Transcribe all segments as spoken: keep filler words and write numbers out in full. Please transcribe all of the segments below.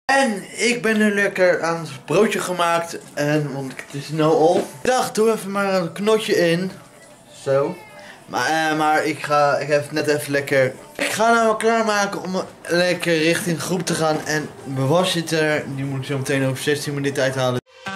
En ik ben nu lekker aan het broodje gemaakt. En, want het is nu al. Ik dacht, doe even maar een knotje in. Zo. Maar, uh, maar ik ga, ik heb net even lekker. Ik ga nou klaarmaken om lekker richting groep te gaan. En mijn was zit er. Die moet ik zo meteen over zestien minuten uithalen.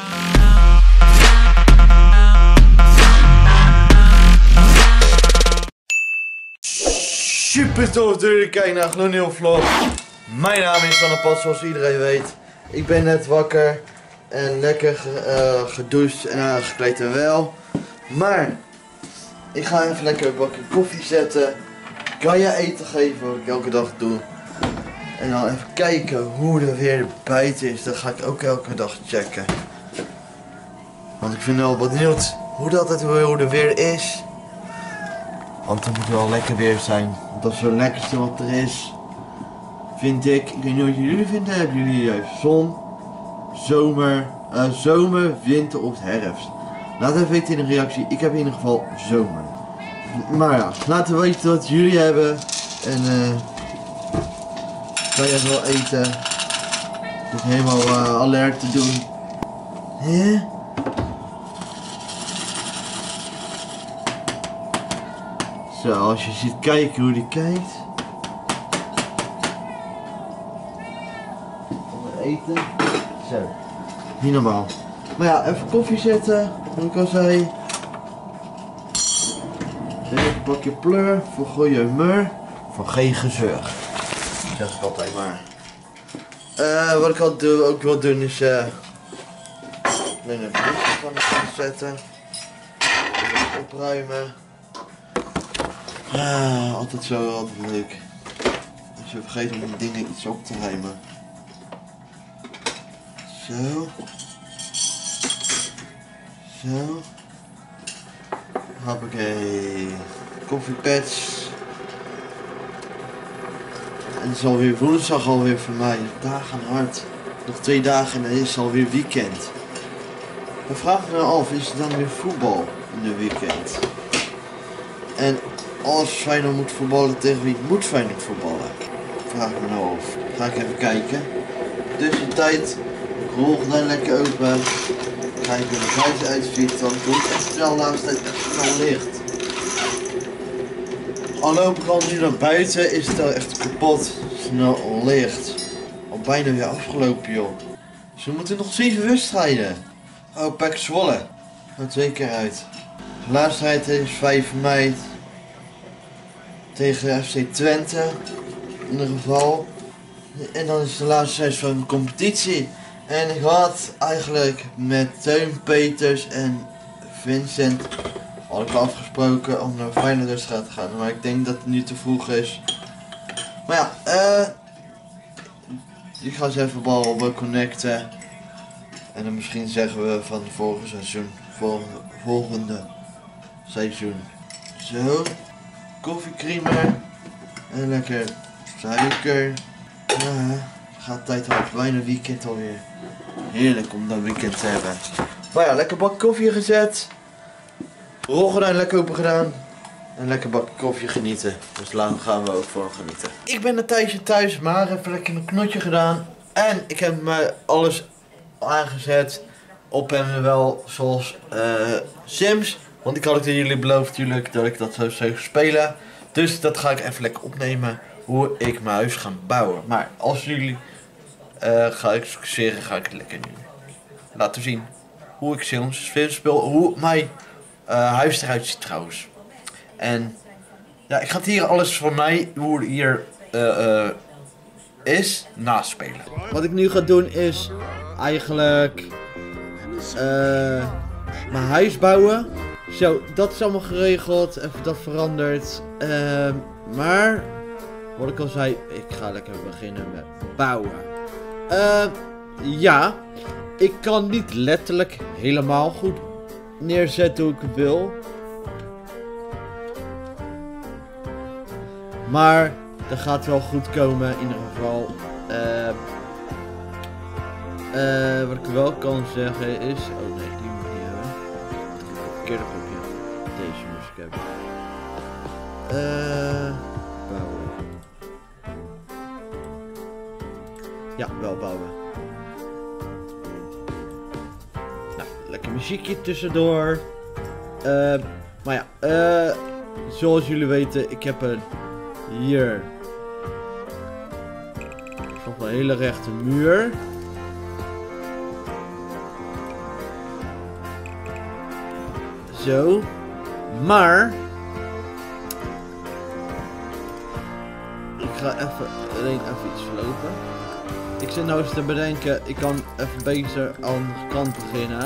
Super tof dat jullie kijken naar een gloednieuwe vlog. Mijn naam is Van der Pad, zoals iedereen weet. Ik ben net wakker en lekker uh, gedoucht en aangekleed en wel. Maar ik ga even lekker een bakje koffie zetten. Kan je eten geven, wat ik elke dag doe. En dan even kijken hoe er weer buiten is. Dat ga ik ook elke dag checken. Want ik vind wel benieuwd hoe dat het hoe er weer is. Want het moet wel lekker weer zijn. Want dat is zo lekkerste wat er is. Vind ik. Ik weet niet wat jullie vinden. Hebben jullie juist zon, zomer, uh, zomer, winter of herfst? Laat even weten in de reactie. Ik heb in ieder geval zomer. Maar ja, laten we weten wat jullie hebben. En uh, kan je wel eten. Dus helemaal uh, alert te doen. Hè? Zo, als je ziet kijken hoe die kijkt. Eten. Zo. Niet normaal. Maar ja, even koffie zetten. Hoe ik al zei. Een bakje pleur voor goede humeur. Voor geen gezeur. Zeg ik altijd maar. Uh, wat ik al doe, ook wil doen is. Uh, een briefje van de kant zetten. Even opruimen. Ah, altijd zo, altijd leuk. Als je vergeet om die dingen iets op te ruimen. Zo. Zo. Hoppakee. Koffiepads. En het is alweer woensdag alweer voor mij. Dagen hard. Nog twee dagen en dan is het alweer weekend. Dan vraag ik me af, is het dan weer voetbal in de weekend? En als Feyenoord moet voetballen, tegen wie moet Feyenoord voetballen? Vraag ik me nou af. Ga ik even kijken. Dus de tijd. Rol dan lekker open. Kijken hoe de buiten uitziet. Dan doe ik echt snel naast het echt snel licht. Al loop ik al nu naar buiten is het al echt kapot snel licht. Al bijna weer afgelopen joh. Ze moeten nog zeven wedstrijden. Oh, Pek Zwolle. Gaat twee keer uit. De laatste wedstrijd is vijf mei. Tegen F C Twente. In ieder geval. En dan is de laatste wedstrijd van de competitie. En ik had eigenlijk met Teun Peters en Vincent had ik afgesproken om naar Feyenoord te gaan. Maar ik denk dat het nu te vroeg is. Maar ja, eh. Uh, ik ga eens even bal connecten. En dan misschien zeggen we van het volgende seizoen. Volgende, volgende seizoen. Zo. Koffiecreamer. En lekker suiker. Ja. Gaat tijd hard, bijna weekend alweer. Heerlijk om dat weekend te hebben. Maar ja, lekker bak koffie gezet. Rol gedaan, lekker open gedaan. En lekker bak koffie genieten. Dus lang gaan we ook voor genieten. Ik ben een tijdje thuis, maar even lekker een knotje gedaan. En ik heb me alles aangezet. Op en wel zoals uh, Sims. Want ik had het jullie beloofd natuurlijk dat ik dat zo zou spelen. Dus dat ga ik even lekker opnemen. Hoe ik mijn huis ga bouwen. Maar als jullie uh, ga ik excuseren, ga ik het lekker nu laten zien hoe ik Sims speel, hoe mijn uh, huis eruit ziet trouwens. En ja, ik ga het hier alles van mij, hoe het hier uh, uh, is, naspelen. Wat ik nu ga doen is eigenlijk uh, mijn huis bouwen. Zo, dat is allemaal geregeld, even dat veranderd. Uh, maar wat ik al zei, ik ga lekker beginnen met bouwen. Uh, ja, ik kan niet letterlijk helemaal goed neerzetten hoe ik wil. Maar dat gaat wel goed komen in ieder geval. Uh, uh, wat ik wel kan zeggen is... Oh nee, die moet ik niet hebben. Ik heb een verkeerde kopje. Deze moest ik hebben. Uh, bouwen. Ja, wel bouwen. lekker muziekje tussendoor. Uh, maar ja, uh, zoals jullie weten, ik heb een hier nog een hele rechte muur. Zo. Maar ik ga even alleen even iets verlopen. Ik zit nou eens te bedenken, ik kan even beter aan de andere kant beginnen.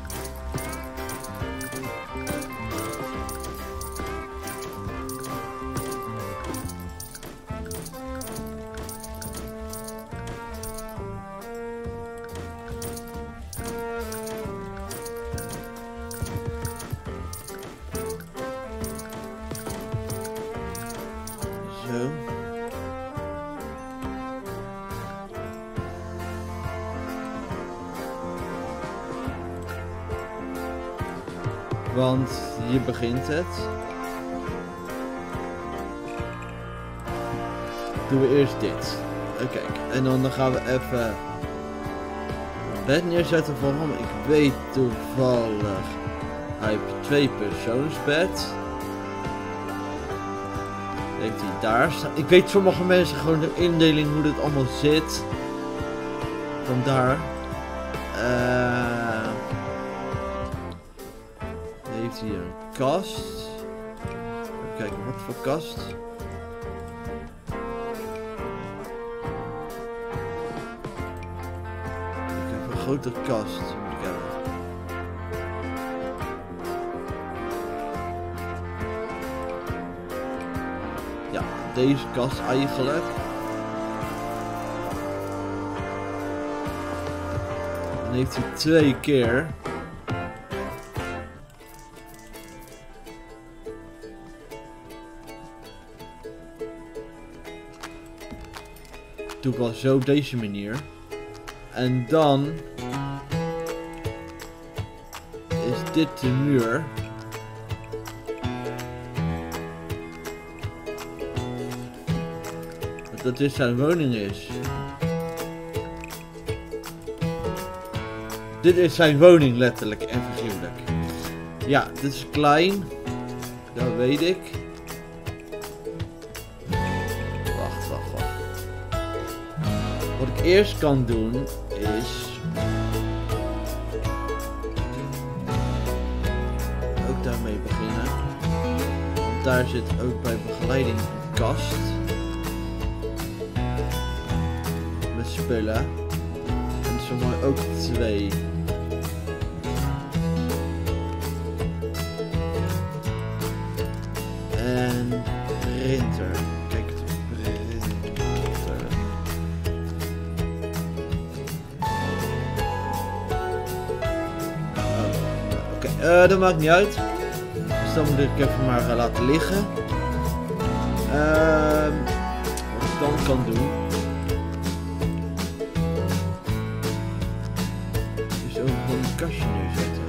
Zo. Want hier begint het. Doen we eerst dit. Oké, kijk. En dan, dan gaan we even een bed neerzetten voor hem. Ik weet toevallig, hij heeft twee persoonsbed. Heeft hij daar staan. Ik weet sommige mensen gewoon de indeling hoe dit allemaal zit. Vandaar. Uh, heeft hier een kast. Even kijken wat voor kast. Ik heb een grotere kast moet ik hebben. Ja, deze kast eigenlijk. Dan heeft hij twee keer. Doe ik wel zo op deze manier. En dan is dit de muur. Dat dit zijn woning is. Dit is zijn woning letterlijk en figuurlijk. Ja, dit is klein. Dat weet ik. Wacht, wacht, wacht. Wat ik eerst kan doen is ook daarmee beginnen. Want daar zit ook bij begeleiding een kast. Spullen. En zomaar ook twee. En printer. Kijk, printer. Oh, Oké, okay. uh, dat maakt niet uit. Dus dan moet ik even maar uh, laten liggen. Uh, wat ik dan kan doen. Een kastje neerzetten.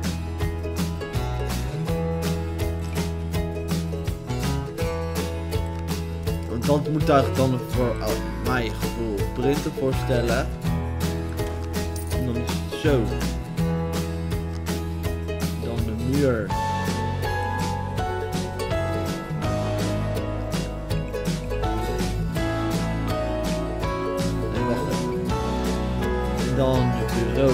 Want dat moet daar dan voor oh, mijn gevoel printer voorstellen. En dan is het zo. Dan de muur. Nee, wacht even. En dan het bureau.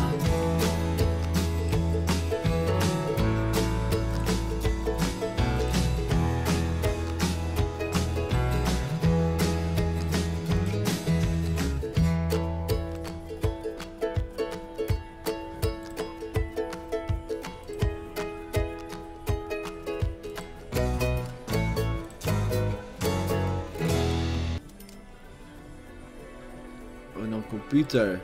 En dan computer.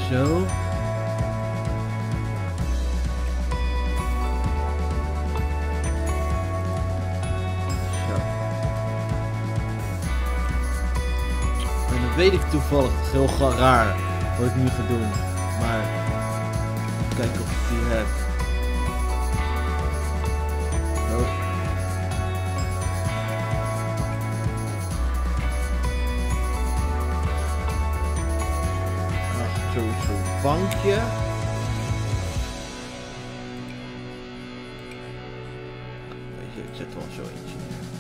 Zo. Weet ik toevallig, het is heel ga- raar wat ik nu ga doen, maar kijken of ik die heb. Oh. Ach, zo, zo'n bankje. Weet je, ik zet wel zo eentje.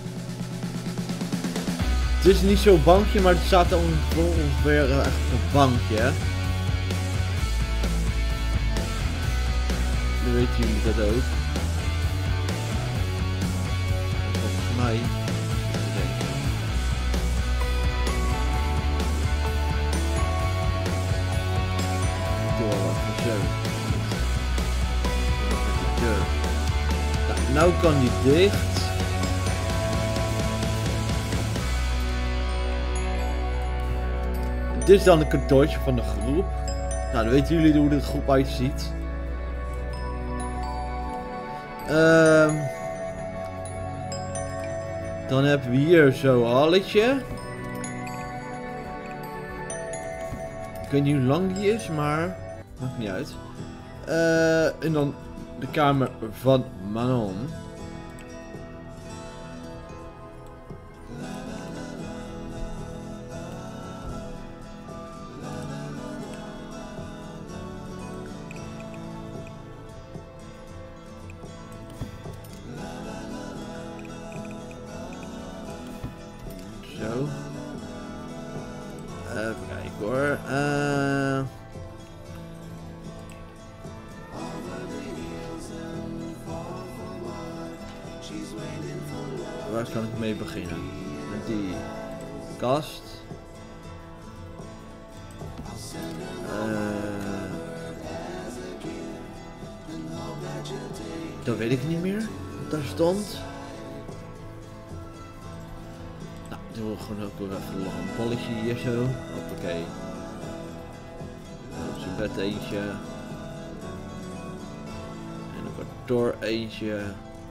Het is niet zo'n bankje, maar het staat ongeveer echt een bankje. Dan weten jullie dat ook. Volgens mij. Even denken. Ik doe al even zo. Met de deur. Nou, nou kan die dicht. Dit is dan een kantoortje van de groep. Nou, dan weten jullie hoe de groep uitziet. Um, dan hebben we hier zo'n halletje. Ik weet niet hoe lang die is, maar maakt niet uit. Uh, en dan de kamer van Manon. Zo. Even kijken hoor. Uh... Waar kan ik mee beginnen? Met die kast. Uh... Dat weet ik niet meer. Wat daar stond. Doen we gewoon ook weer even een polletje hier zo. Hoppakee. Op zijn bed eentje. En een kantoor eentje.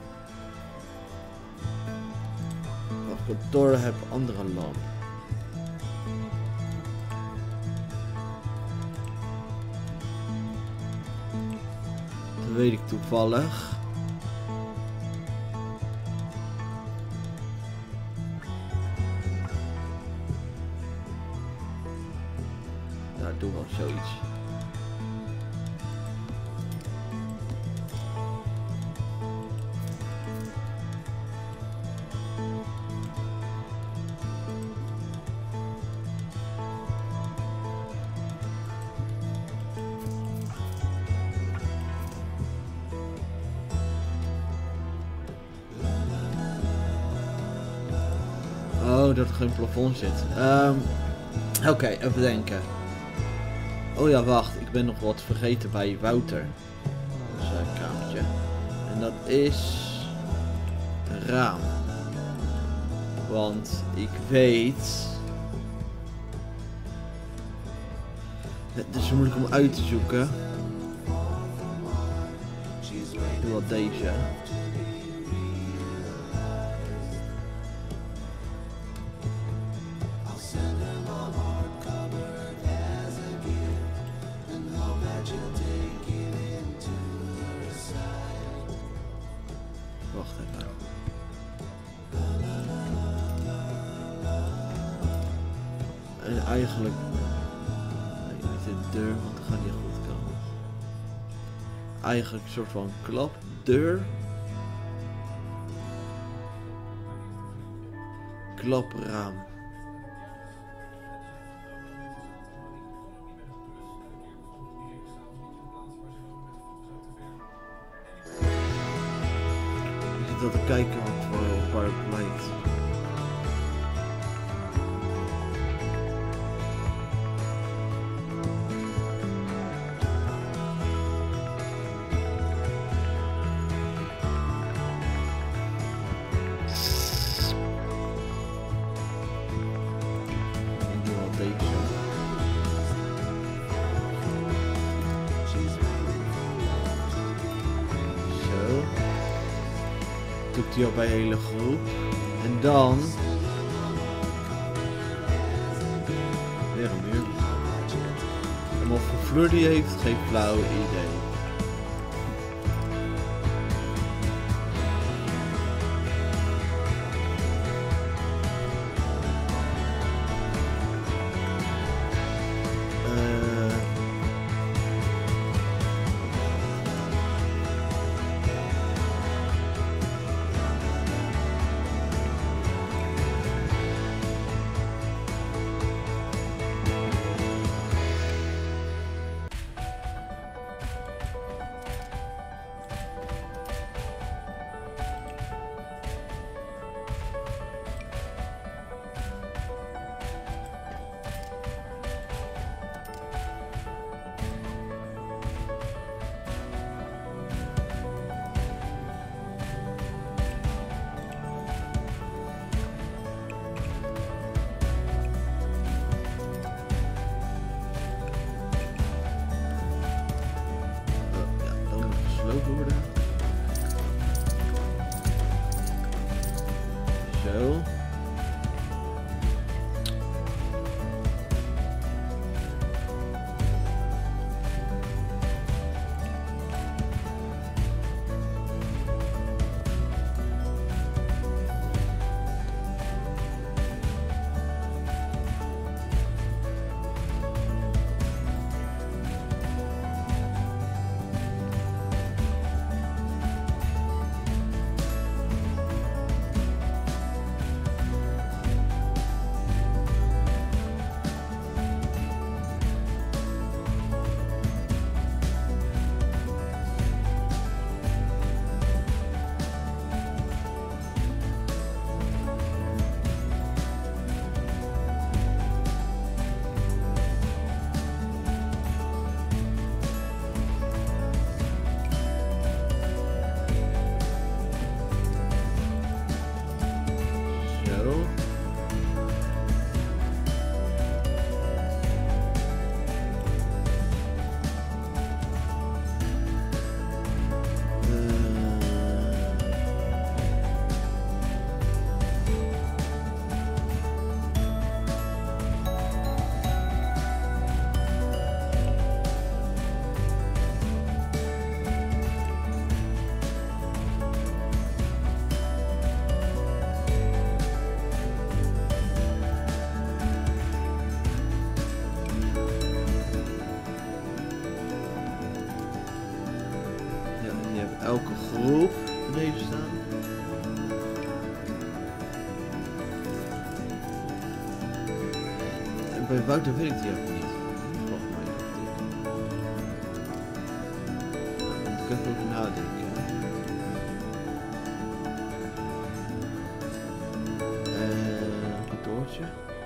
Op kantoor heb ik andere lamp. Dat weet ik toevallig. Doe wel zoiets. Oh, dat er geen plafond zit. Um, Oké, okay, even denken. Oh ja, wacht. Ik ben nog wat vergeten bij Wouter. Zijn kamertje. En dat is... een raam. Want ik weet... Het is moeilijk om uit te zoeken. Ik doe wat deze. Wacht even. En eigenlijk... Nee, niet de deur, want dat gaat niet goed komen. Eigenlijk een soort van klapdeur. Klapraam. Ik zit al te kijken wat voor waar het lijkt. Ik doe al deze. hij al bij de hele groep. En dan... weer een muur. En wat voor vloer die heeft, geen flauw idee. Worden. Zo. Elke groep beneden staan. En bij Wouter weet ik die ook niet. Volgens mij nog niet. Daar moet ik even over nadenken. En een kantoortje.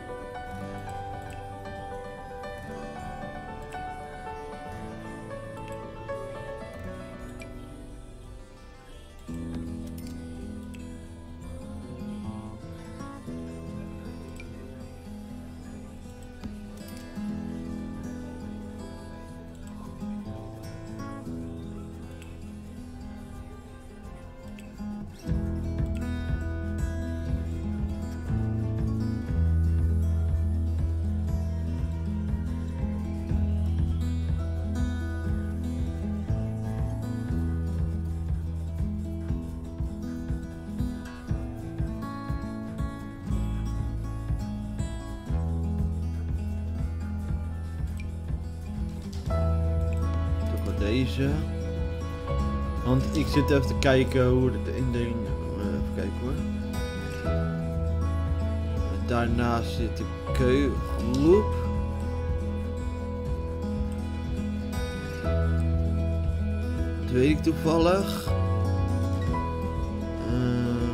Deze. Want ik zit even te kijken hoe de indeling. Even kijken hoor. Daarnaast zit de keugroep. Dat weet ik toevallig. Uh,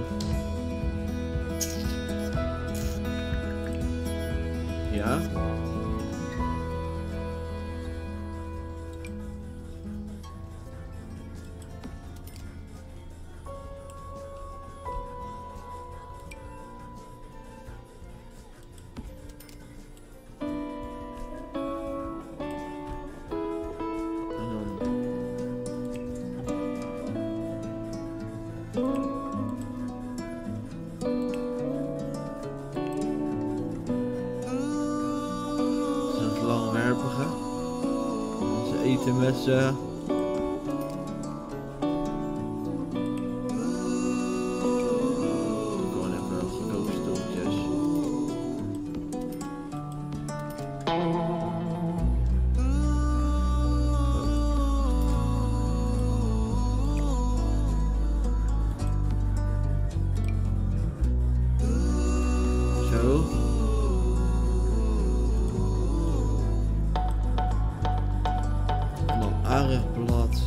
ja. praatje met ze. Gewoon even goedkope stoeltjes. Zo. En dan aardig blad.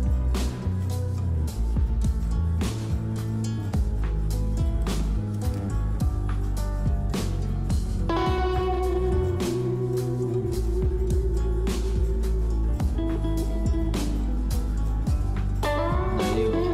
Nee, joh.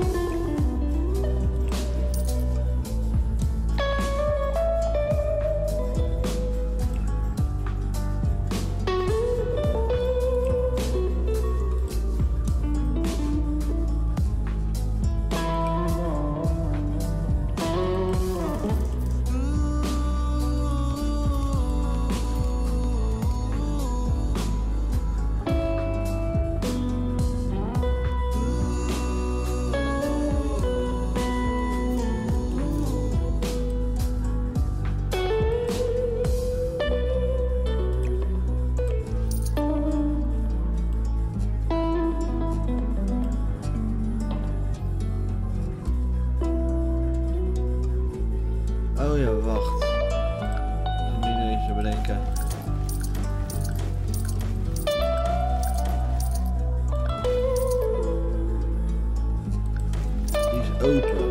Oh ja, wacht. Ik moet nu eens bedenken. Die is open.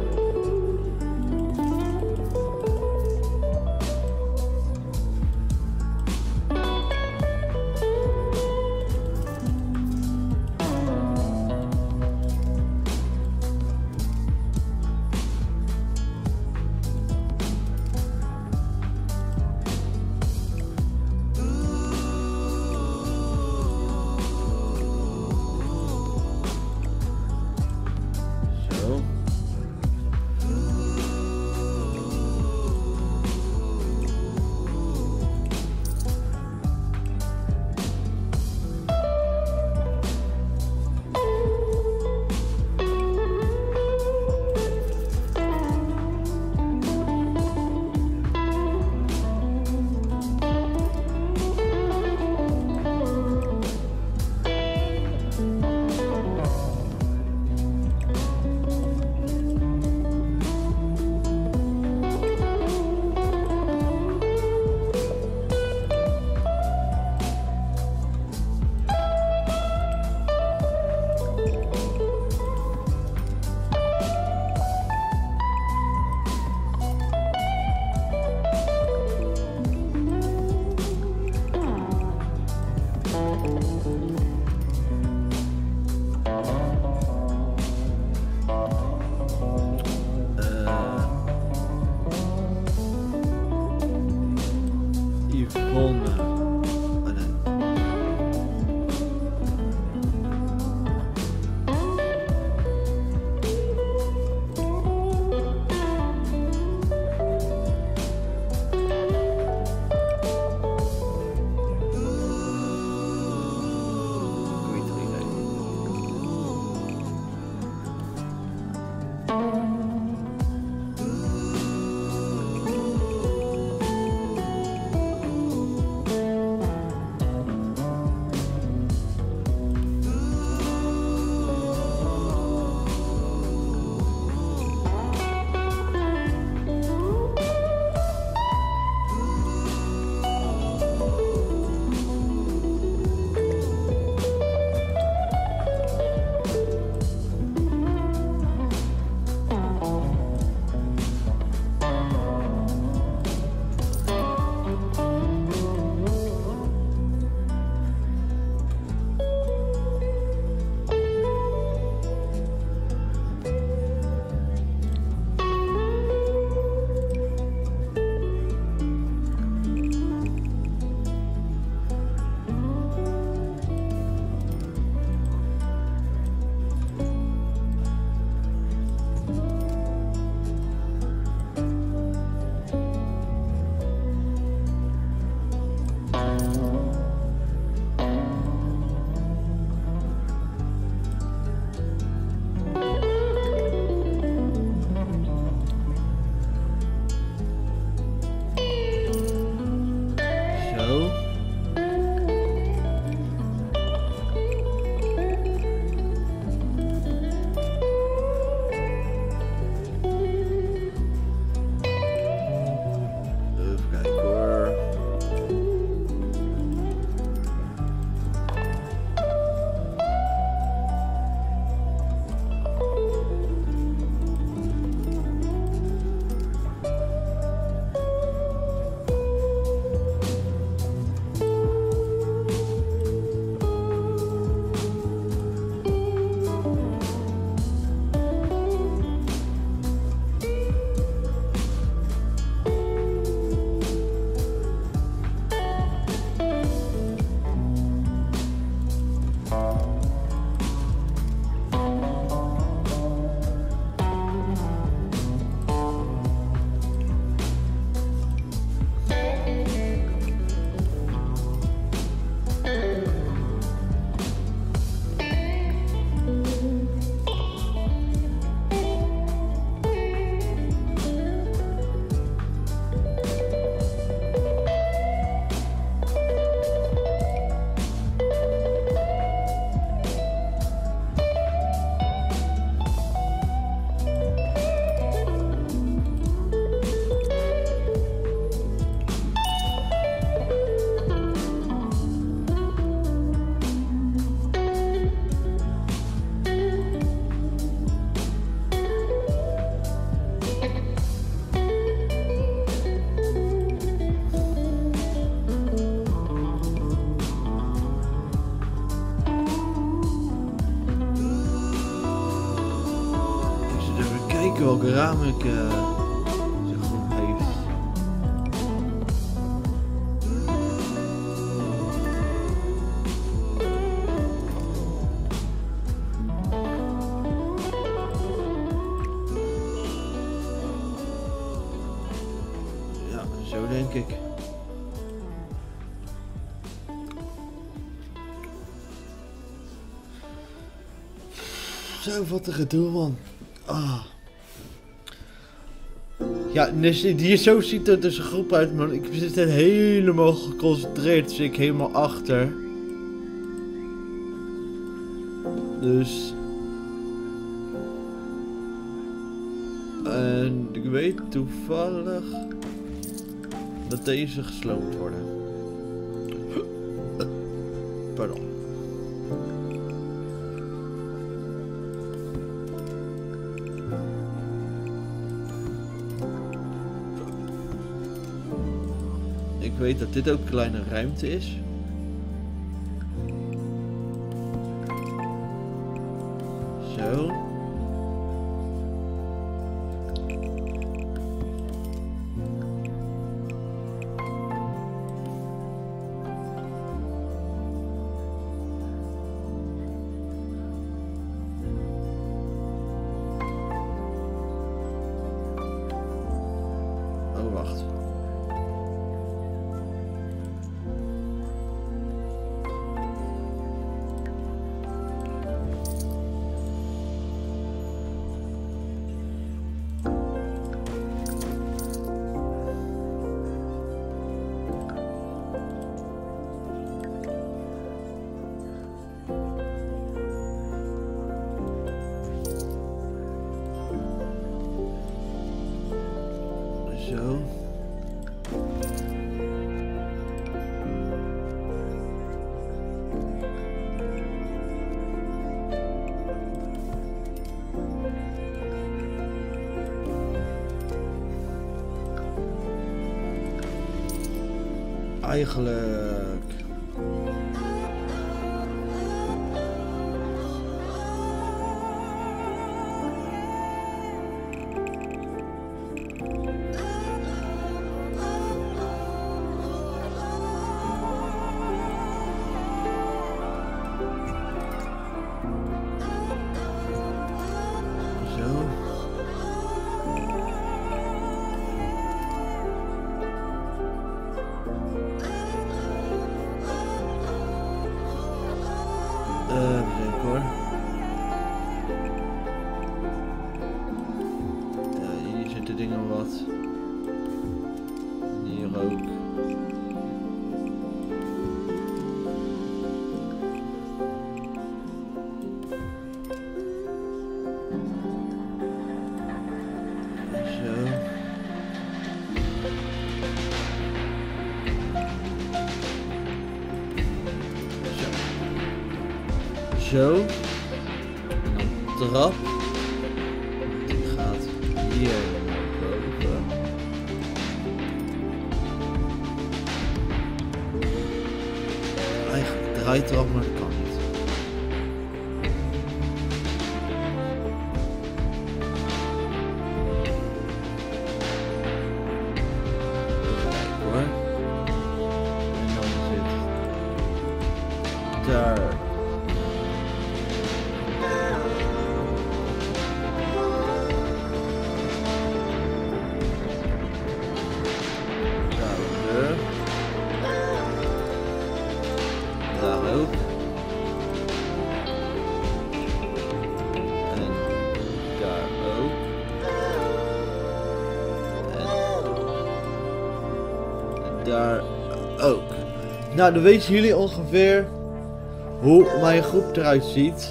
welke raam ik uh, zo goed heeft. Ja, zo denk ik. Zo, wat een gedoe, man. Ah. Ja, dus hier zo ziet er dus een groep uit, man. Ik zit er helemaal geconcentreerd, dus ik helemaal achter. Dus. En ik weet toevallig dat deze gesloopt worden. Pardon. Ik weet dat dit ook een kleine ruimte is. Zo. Oh, wacht. Zo. Eigenlijk. Uh, denk hoor. Ja, hier zitten dingen wat. Hier ook. Zo. Zo. Een trap. Die gaat hier naar boven. Eigenlijk draait erop, maar dat kan niet. Even kijken hoor. En dan zit daar. Daar ook. En daar ook. En daar ook. Nou, dan weten jullie ongeveer hoe mijn groep eruit ziet.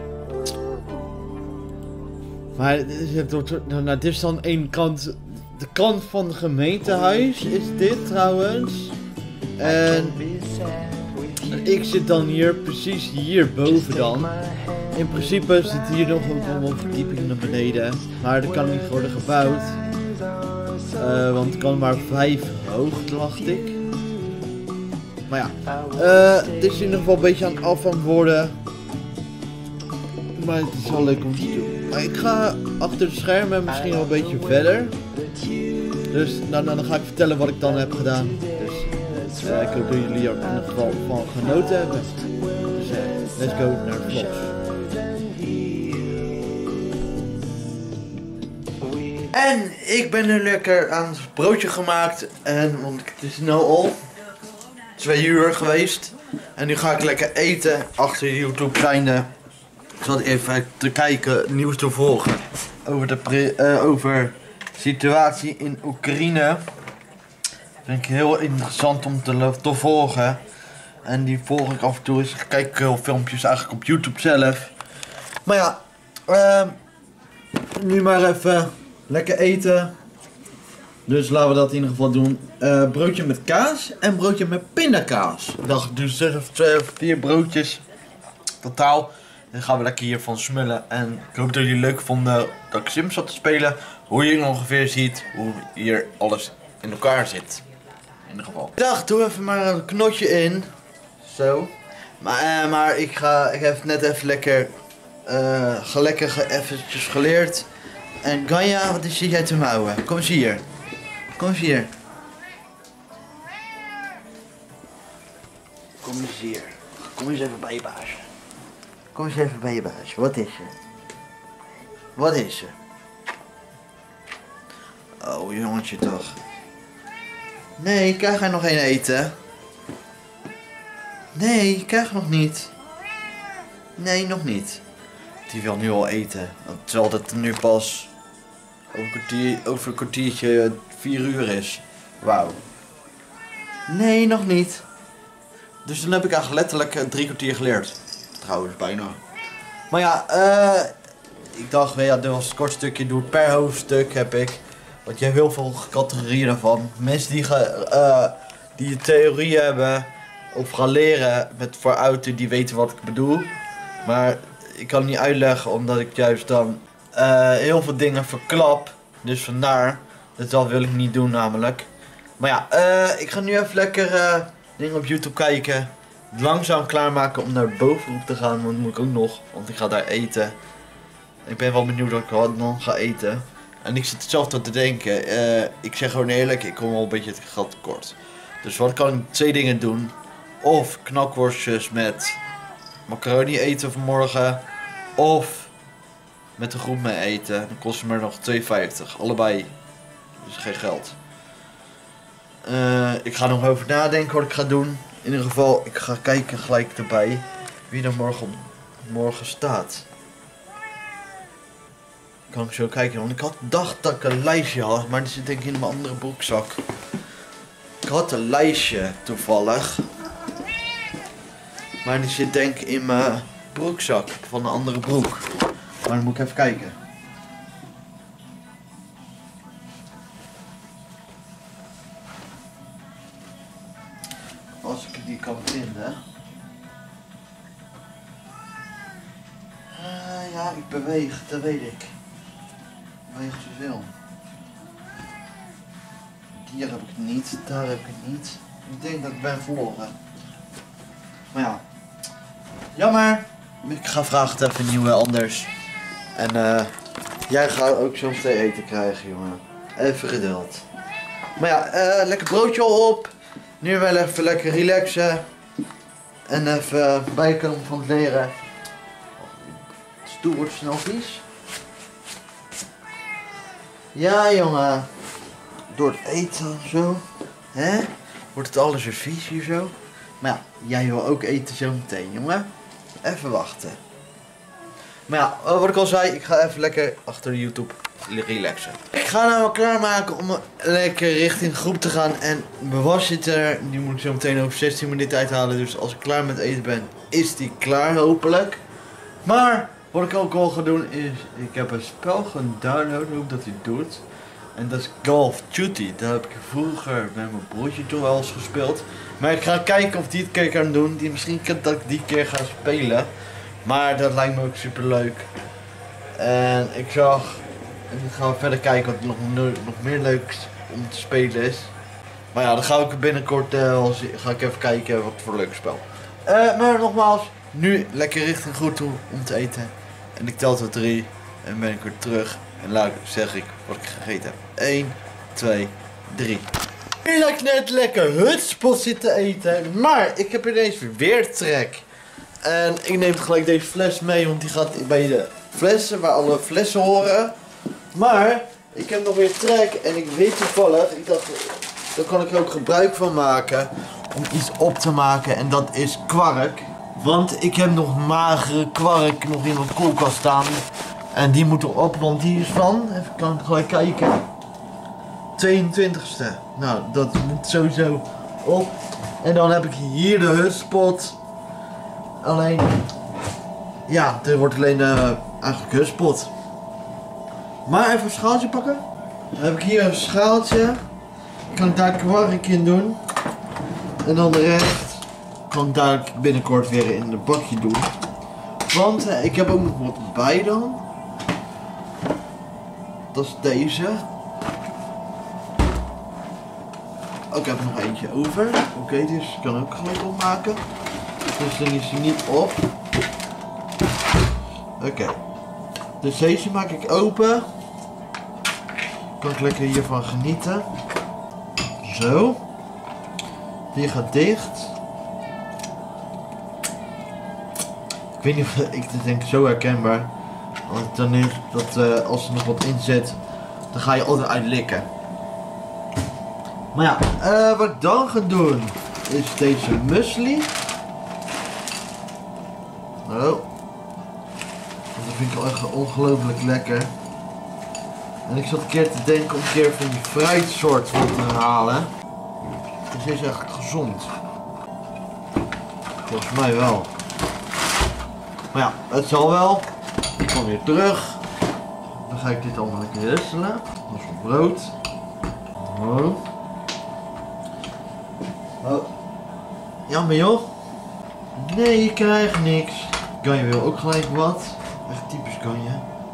Maar dit is, nou, dit is dan één kant. De kant van het gemeentehuis is dit trouwens. En ik zit dan hier, precies hierboven dan. In principe zit hier nog ook allemaal verdiepingen naar beneden. Maar dat kan niet worden gebouwd. Uh, want het kan maar vijf hoog, dacht ik. Maar ja, uh, het is in ieder geval een beetje aan het af aan worden. Maar het is wel leuk om te doen. Maar ik ga achter de schermen misschien wel een beetje verder. Dus nou, nou, dan ga ik vertellen wat ik dan heb gedaan. Dus uh, ik hoop dat jullie er in ieder geval van genoten hebben. Dus uh, let's go naar de vlogs. En ik ben nu lekker aan het broodje gemaakt. En want het is nu al twee uur geweest. En nu ga ik lekker eten achter YouTube zijnde. Ik zat even te kijken, nieuws te volgen. Over de pre uh, over situatie in Oekraïne. Vind ik heel interessant om te, te volgen. En die volg ik af en toe eens. Ik kijk heel filmpjes eigenlijk op YouTube zelf. Maar ja, uh, nu maar even lekker eten. Dus laten we dat in ieder geval doen. Uh, broodje met kaas en broodje met pindakaas. Ik dacht dus twee of vier broodjes totaal. Dan gaan we lekker hiervan smullen. En ik hoop dat jullie leuk vonden dat ik Sims zat te spelen. Hoe je ongeveer ziet hoe hier alles in elkaar zit. In ieder geval. Ik dacht, doe even maar een knotje in. Zo. Maar, uh, maar ik, ga, ik heb net even lekker, uh, lekker eventjes geleerd. En Ganja, wat is jij te mouwen? Kom eens hier. Kom eens hier. Kom eens hier. Kom eens even bij je baasje. Kom eens even bij je baasje. Wat is er? Wat is er? Oh, jongetje toch. Nee, ik krijg er nog één eten. Nee, ik krijg nog niet. Nee, nog niet. Die wil nu al eten. Terwijl het nu pas over een, kwartier, over een kwartiertje vier uur is. Wauw. Nee, nog niet. Dus dan heb ik eigenlijk letterlijk drie kwartier geleerd. Trouwens, bijna. Maar ja, uh, ik dacht, ja, dit was een kort stukje. Doe het per hoofdstuk heb ik. Want je hebt heel veel categorieën daarvan. Mensen die, ge, uh, die theorie hebben of gaan leren met vooruiten, die weten wat ik bedoel. Maar ik kan het niet uitleggen omdat ik juist dan uh, heel veel dingen verklap. Dus vandaar. Dus dat wil ik niet doen namelijk. Maar ja, uh, ik ga nu even lekker uh, dingen op YouTube kijken. Langzaam klaarmaken om naar de bovengroep te gaan. Want dat moet ik ook nog. Want ik ga daar eten. Ik ben wel benieuwd wat ik dan ga eten. En ik zit zelf te denken. Uh, ik zeg gewoon eerlijk, ik kom wel een beetje het geld tekort. Dus wat kan ik twee dingen doen. Of knakworstjes met macaroni eten vanmorgen. Of met de groep mee eten. Dan kost het maar nog twee vijftig. Allebei. Dus geen geld. Uh, ik ga nog over nadenken wat ik ga doen. In ieder geval, ik ga kijken gelijk erbij. Wie er morgen, morgen staat. Kan ik zo kijken. Want ik had dacht dat ik een lijstje had. Maar die zit denk ik in mijn andere broekzak. Ik had een lijstje toevallig. Maar die zit denk ik in mijn broekzak van een andere broek. Maar dan moet ik even kijken. Als ik die kan vinden. Uh, ja, ik beweeg, dat weet ik. Ik beweeg zoveel. Hier heb ik het niet, daar heb ik het niet. Ik denk dat ik ben verloren. Maar ja. Jammer. Ik ga vragen het even nieuwe anders. En uh, jij gaat ook zo meteen eten krijgen, jongen. Even geduld. Maar ja, uh, lekker broodje op. Nu wel even lekker relaxen. En even bijkomen van het leren. De stoel wordt snel vies. Ja, jongen. Door het eten zo. Hè? Wordt het alles weer vies hier zo. Maar ja, jij wil ook eten zo meteen, jongen. Even wachten. Maar ja, wat ik al zei, ik ga even lekker achter de YouTube relaxen. Ik ga nou wel klaarmaken om lekker richting groep te gaan. En mijn was zit er, die moet ik zo meteen over zestien minuten uithalen. Dus als ik klaar met eten ben, is die klaar hopelijk. Maar wat ik ook al ga doen is, ik heb een spel gedownload, hoe ik dat hij doet. En dat is Call of Duty. Dat heb ik vroeger met mijn broertje toen wel eens gespeeld. Maar ik ga kijken of die het keer kan doen. Die misschien kan dat ik die keer ga spelen. Maar dat lijkt me ook super leuk. En ik zag. En dan gaan we verder kijken wat nog, nog meer leuks om te spelen is. Maar ja, dan ga ik binnenkort uh, ga ik even kijken wat voor leuk spel. Uh, maar nogmaals, nu lekker richting goed toe om te eten. En ik tel tot drie. En ben ik weer terug. En laat zeg ik wat ik gegeten heb. één, twee, drie. Nu lijkt net lekker hutspot zitten eten. Maar ik heb ineens weer trek. En ik neem gelijk deze fles mee. Want die gaat bij de flessen waar alle flessen horen. Maar ik heb nog weer trek. En ik weet toevallig. Ik dacht, daar kan ik er ook gebruik van maken. Om iets op te maken. En dat is kwark. Want ik heb nog magere kwark nog in mijn koelkast staan. En die moet erop, want die is van, even kan ik gelijk kijken, tweeëntwintigste. Nou, dat moet sowieso op. En dan heb ik hier de hutspot. Alleen, ja, er wordt alleen uh, eigenlijk hutspot. Maar even een schaaltje pakken. Dan heb ik hier een schaaltje. Kan ik daar kwark in doen. En dan de rest kan ik daar binnenkort weer in een bakje doen. Want uh, ik heb ook nog wat bij dan. Dat is deze. Ook ik heb nog eentje over. Oké, okay, dus kan ook gelijk opmaken. Dus dan is hij niet op. Oké. Okay. Dus deze maak ik open. Kan ik lekker hiervan genieten. Zo. Die gaat dicht. Ik weet niet of ik dit denk zo herkenbaar. Want dan is dat uh, als er nog wat in zit, dan ga je altijd uitlikken. Maar ja, uh, wat ik dan ga doen is deze muesli. Oh. Dat vind ik wel echt ongelooflijk lekker. En ik zat een keer te denken om een keer van die fruitsoort te halen. Dus deze is eigenlijk gezond. Volgens mij wel. Maar ja, het zal wel. Ik kom weer terug. Dan ga ik dit allemaal lekker rustelen. Dat is voor brood. Oh. Oh. Jammer joh. Nee, je krijgt niks. Ganje wil ook gelijk wat. Echt typisch Ganje.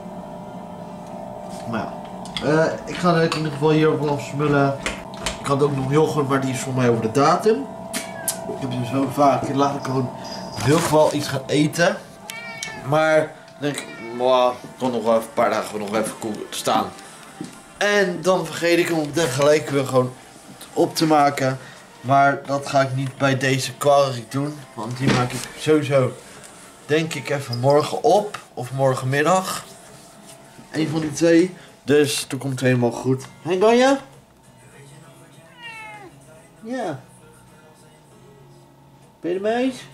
Maar ja. Uh, ik ga er in ieder geval hier vanaf smullen. Ik had ook nog yoghurt, maar die is voor mij over de datum. Ik heb dus zo vaak. Laat ik gewoon heel veel iets gaan eten. Maar denk ik, wow, ik kan nog wel even een paar dagen nog even koel staan. En dan vergeet ik hem op de gelijk weer gewoon op te maken. Maar dat ga ik niet bij deze kwark doen. Want die maak ik sowieso, denk ik, even morgen op. Of morgenmiddag. Eén van die twee. Dus toen komt het helemaal goed. Hé Ganja? Ja. Ben je ermee eens?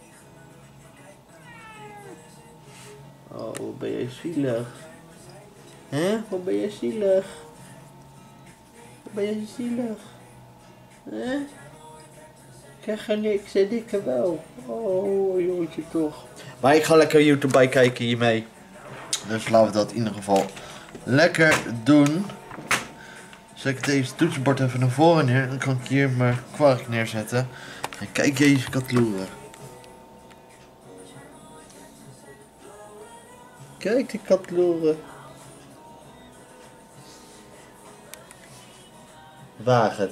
Oh, wat ben je zielig. Hè? Wat ben je zielig. Wat ben je zielig. Hè? Ik krijg er niks en ik er wel. Oh, jongetje toch. Maar ik ga lekker YouTube bij kijken hiermee. Dus laten we dat in ieder geval lekker doen. Zet ik deze toetsenbord even naar voren neer. Dan kan ik hier mijn kwark neerzetten. En kijk deze katloeren. Kijk die katloeren. Waag het.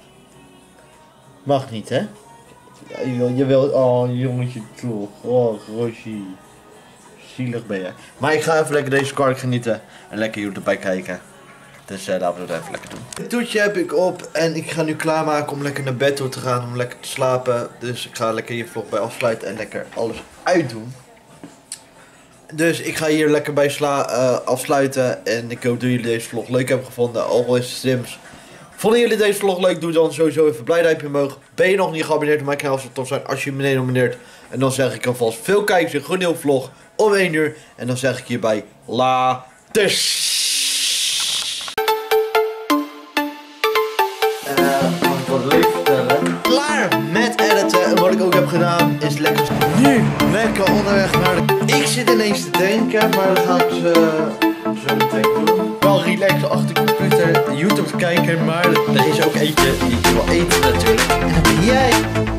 Mag niet, hè? Je wil, je wil, oh jongetje toch. Oh, Rosie. Zielig ben je. Maar ik ga even lekker deze kwark genieten. En lekker YouTube erbij kijken. Dus uh, laten we dat even lekker doen. Het toetje heb ik op. En ik ga nu klaarmaken om lekker naar bed toe te gaan. Om lekker te slapen. Dus ik ga lekker je vlog bij afsluiten. En lekker alles uitdoen. Dus ik ga hier lekker bij sla uh, afsluiten. En ik hoop dat jullie deze vlog leuk hebben gevonden. Al is het Sims. Vonden jullie deze vlog leuk? Doe dan sowieso even een blij duimpje omhoog. Ben je nog niet geabonneerd op mijn kanaal? Zou het tof zijn als je me beneden abonneert. En dan zeg ik alvast veel kijkers in een goed nieuwe vlog om één uur. En dan zeg ik hierbij laters. Klaar met editen. En wat ik ook heb gedaan is lekker nu lekker onderweg naar de... Ik zit ineens te denken, maar dat ga ik zo, zo meteen doen. Wel relaxen achter de computer YouTube te kijken, maar er is ook eentje die wil eten natuurlijk. En dat ben jij.